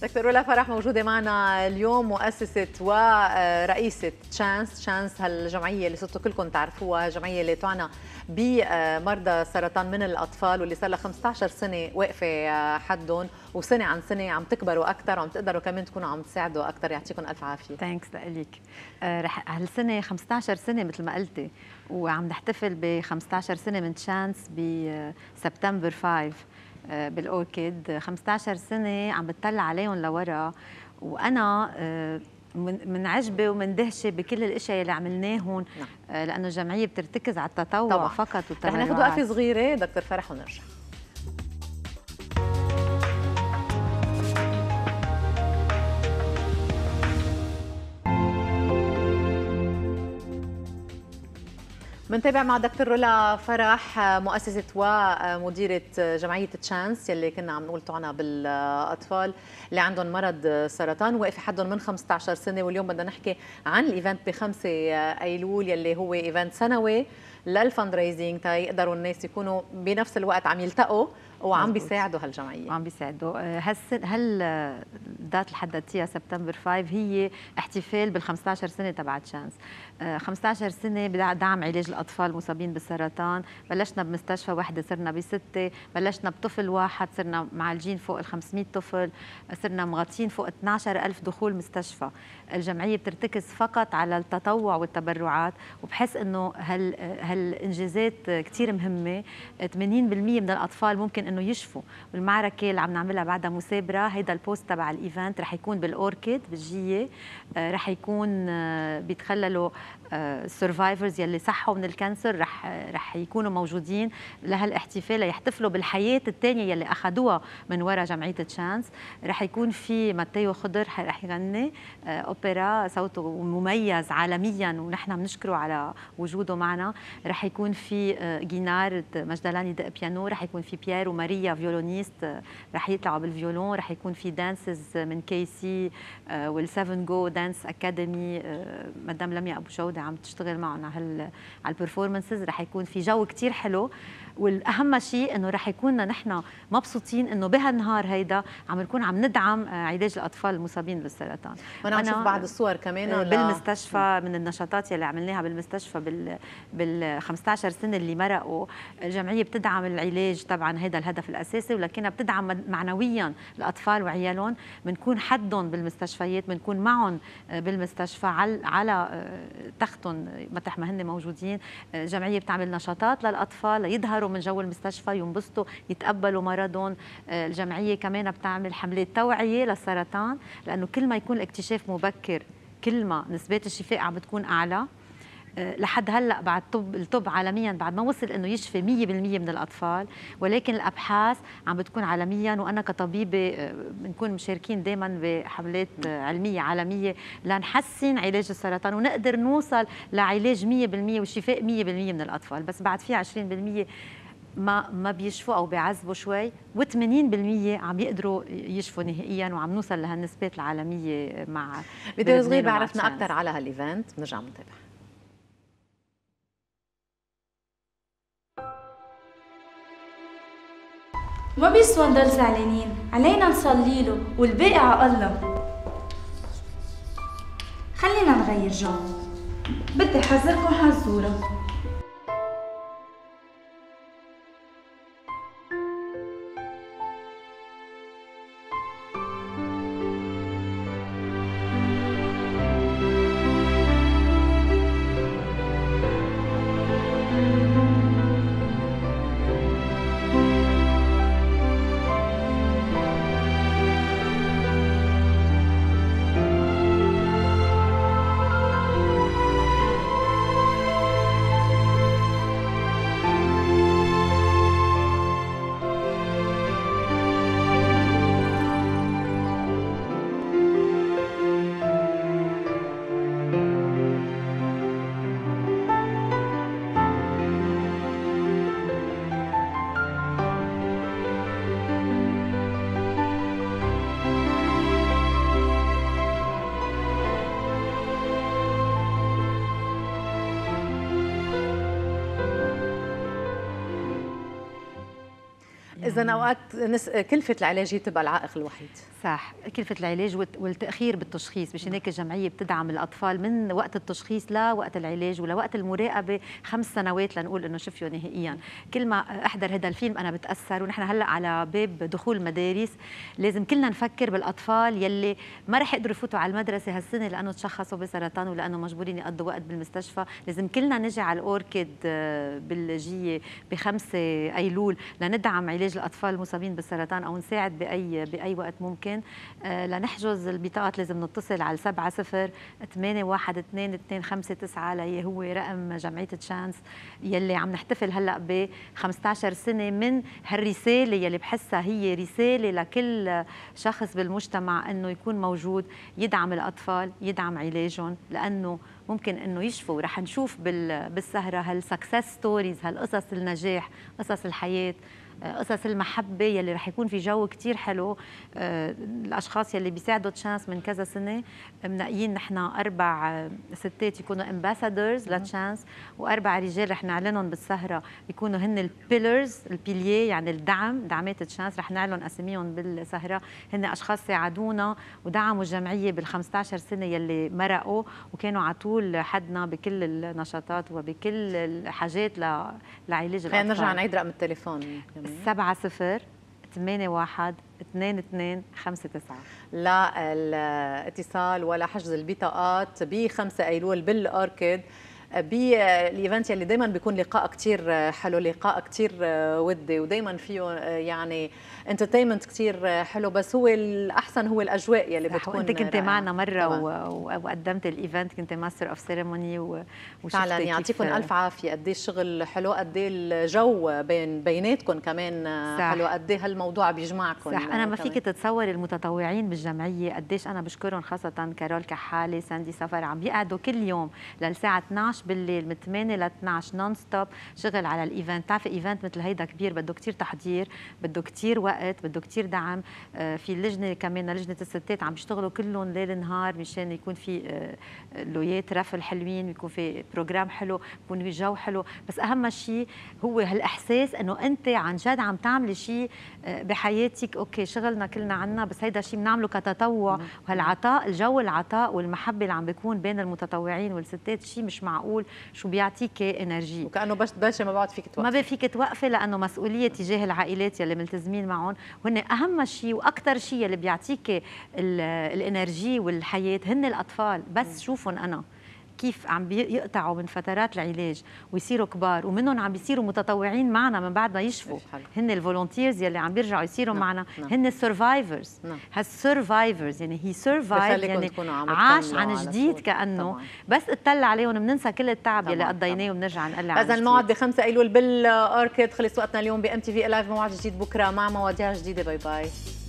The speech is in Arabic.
دكتور رولا فرح موجودة معنا اليوم، مؤسسة ورئيسة تشانس هالجمعية اللي صرتوا كلكم تعرفوها، الجمعية اللي تعنى بمرضى سرطان من الأطفال واللي صار لها 15 سنة واقفة حدهم، وسنة عن سنة عم تكبروا أكثر وعم تقدروا كمان تكونوا عم تساعدوا أكثر. يعطيكم ألف عافية. ثانكس لك. رح هالسنة 15 سنة مثل ما قلتي، وعم نحتفل ب 15 سنة من تشانس بسبتمبر 5 بالاوركيد. 15 سنه عم بتطلع عليهم لورا، وانا من عجبه ومن دهشه بكل الاشياء اللي عملناهم. لانه الجمعيه بترتكز على التطوع طبعا. فقط والتبرعات. رح ناخذ وقفه صغيره دكتور فرح ونرجع. منتابع مع دكتور رولا فرح، مؤسسة ومديرة جمعية تشانس يلي كنا عم نقول تعنى بالأطفال اللي عندهم مرض سرطان، واقفة حدهم من 15 سنة. واليوم بدنا نحكي عن الإيفنت ب5 أيلول يلي هو إيفنت سنوي للفند ريزنج، يقدروا الناس يكونوا بنفس الوقت عم يلتقوا وعم بيساعدوا هالجمعيه. وعم بيساعدوا. الدات اللي حددتيها سبتمبر 5 هي احتفال بال 15 سنه تبع تشانس. 15 سنه بدعم علاج الاطفال المصابين بالسرطان. بلشنا بمستشفى وحده، صرنا ب6، بلشنا بطفل واحد، صرنا معالجين فوق ال 500 طفل، صرنا مغطين فوق 12,000 دخول مستشفى. الجمعيه بترتكز فقط على التطوع والتبرعات، وبحس انه هالانجازات كثير مهمه. 80% من الاطفال ممكن انه يشفوا. والمعركه اللي عم نعملها بعدها مثابره، هيدا البوست تبع الايفنت رح يكون بالاوركيد بالجيه، رح يكون بيتخللوا السرفايفرز يلي صحوا من الكانسر، رح يكونوا موجودين لهالاحتفال ليحتفلوا بالحياه الثانيه يلي اخذوها من وراء جمعيه تشانس. رح يكون في ماتيو خضر رح يغني اوبرا، صوته مميز عالميا ونحن بنشكره على وجوده معنا. رح يكون في جينار مجدلاني دق بيانو، رح يكون في بيير وماريا فيولونيست رح يطلعوا بالفيولون، رح يكون في دانسز من KC والسفن جو دانس اكاديمي، مدام لميا ابو شوده عم تشتغل معنا على البرفورمانسز. رح يكون في جو كتير حلو، والاهم شيء انه رح يكوننا نحن مبسوطين انه بهالنهار هيدا عم نكون عم ندعم علاج الاطفال المصابين بالسرطان. وانا عم نشوف بعض الصور كمان بالمستشفى من النشاطات يلي عملناها بالمستشفى بال 15 سنه اللي مرقوا. الجمعيه بتدعم العلاج طبعا، هذا الهدف الاساسي، ولكنها بتدعم معنويا الاطفال وعيالهم. بنكون حدهم بالمستشفيات، بنكون معهم بالمستشفى على تختهم مطرح ما هن موجودين. الجمعيه بتعمل نشاطات للاطفال ليظهروا من جو المستشفى، ينبسطوا، يتقبلوا مرضهم. الجمعيه كمان بتعمل حملات توعيه للسرطان، لانه كل ما يكون الاكتشاف مبكر كل ما نسبات الشفاء عم بتكون اعلى. لحد هلا بعد الطب عالميا بعد ما وصل انه يشفي 100% من الاطفال، ولكن الابحاث عم بتكون عالميا، وانا كطبيبه بنكون مشاركين دائما بحملات علميه عالميه لنحسن علاج السرطان ونقدر نوصل لعلاج 100% وشفاء 100% من الاطفال. بس بعد في 20% ما بيشفوا او بيعذبوا شوي، و80% عم يقدروا يشفوا نهائيا، وعم نوصل لهالنسبات العالميه مع فيديو صغير بعرفنا اكثر على هالايفنت، بنرجع بنتابع. ما بيسوى نضل زعلانين، علينا نصلي له والباقي على الله. خلينا نغير جو، بدي احذركم حزوره. اذا اوقات كلفه العلاج هي بتبقى العائق الوحيد. صح، كلفة العلاج والتأخير بالتشخيص، مشان هيك الجمعية بتدعم الأطفال من وقت التشخيص لوقت العلاج ولوقت المراقبة 5 سنوات لنقول إنه شفيوا نهائيا. كل ما أحضر هذا الفيلم أنا بتأثر، ونحن هلأ على باب دخول المدارس لازم كلنا نفكر بالأطفال يلي ما رح يقدروا يفوتوا على المدرسة هالسنة لأنه تشخصوا بسرطان ولأنه مجبورين يقضوا وقت بالمستشفى. لازم كلنا نجي على الأوركيد بالجية ب5 أيلول لندعم علاج الأطفال المصابين بالسرطان أو نساعد بأي وقت ممكن. لنحجز البطاقات لازم نتصل على 70-812-2259 اللي هو رقم جمعية تشانس يلي عم نحتفل هلا ب 15 سنة من هالرسالة يلي بحسها هي رسالة لكل شخص بالمجتمع انه يكون موجود يدعم الأطفال يدعم علاجهم، لأنه ممكن انه يشفوا. رح نشوف بالسهرة هالسكسس ستوريز، هالقصص النجاح، قصص الحياة، قصص المحبة يلي رح يكون في جو كتير حلو. الأشخاص يلي بيساعدوا تشانس من كذا سنة منقيين نحن 4 ستات يكونوا امباسادورز لتشانس، و4 رجال رح نعلنهم بالسهرة يكونوا هن البيلرز البيليه يعني الدعم دعمات تشانس. رح نعلن أساميهم بالسهرة. هن أشخاص ساعدونا ودعموا الجمعية بال15 سنة يلي مرقوا وكانوا على طول حدنا بكل النشاطات وبكل الحاجات لعلاج الأطفال. خلينا نرجع نعيد رقم التليفون 70-812-2259 لا الاتصال ولا حجز البطاقات ب5 أيلول بالأوركيد بالايفنت يلي دائما بيكون لقاء كتير حلو، لقاء كتير ودي ودائما فيه يعني انترتينمنت كتير حلو، بس هو الاحسن هو الاجواء يلي بتكون. انت كنت معنا مره وقدمت الايفنت، كنت ماستر اوف سيريموني فعلا يعطيكم الف عافيه. قد ايه الشغل حلو، قد ايه الجو بيناتكم كمان حلو، قد ايه هالموضوع بيجمعكم. صح، انا ما فيك تتصوري المتطوعين بالجمعيه قديش انا بشكرهم، خاصه كارول كحالة، ساندي سفر، عم بيقعدوا كل يوم للساعه 12 بالليل من 8 ل 12 نون ستوب شغل على الايفنت. بتعرفي ايفنت مثل هيدا كبير بده كثير تحضير، بده كثير وقت، بده كثير دعم. في اللجنه كمان لجنه الستات عم بيشتغلوا كلهم ليل نهار مشان يكون في لويات رفل حلوين، يكون في بروجرام حلو، يكون في جو حلو. بس اهم شيء هو هالاحساس انه انت عن جد عم تعملي شيء بحياتك. اوكي شغلنا كلنا عنا، بس هيدا شيء بنعمله كتطوع، وهالعطاء الجو العطاء والمحبه اللي عم بيكون بين المتطوعين والستات شيء مش معقول شو بيعطيك انرجي، وكانه بس تبلشي ما بعد فيك توقفي، ما بقى فيك توقفي، لانه مسؤوليه تجاه العائلات يلي ملتزمين معهم. وهن اهم شيء واكثر شيء يلي بيعطيك الانرجي والحياه هن الاطفال. بس شوفهم انا كيف عم بيقطعوا من فترات العلاج ويصيروا كبار، ومنهم عم بيصيروا متطوعين معنا من بعد ما يشفوا. هن الفولونتيرز يلي عم بيرجعوا يصيروا معنا. هن السرفايفرز. هالسرفايفرز يعني هي سرفايف يعني عاش عن جديد كانه طبعاً. بس اطلع عليهم بننسى كل التعب يلي قضيناه وبنرجع نقلع. هذا الموعد ب5 ايلول بالاوركيد. خلص وقتنا اليوم ب MTV لايف. موعد جديد بكره مع مواضيع جديده. باي باي.